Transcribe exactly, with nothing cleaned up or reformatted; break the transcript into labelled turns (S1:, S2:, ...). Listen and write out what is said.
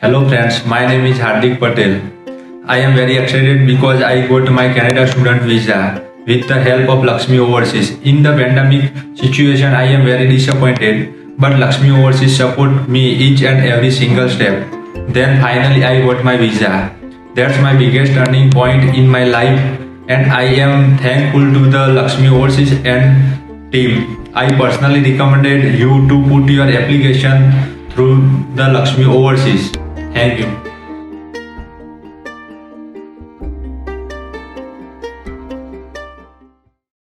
S1: Hello friends, my name is Hardik Patel. I am very excited because I got my Canada student visa with the help of Lakshmi Overseas. In the pandemic situation, I am very disappointed, but Lakshmi Overseas support me each and every single step. Then finally I got my visa. That's my biggest turning point in my life, and I am thankful to the Lakshmi Overseas and team. I personally recommended you to put your application through the Lakshmi Overseas. Thank you.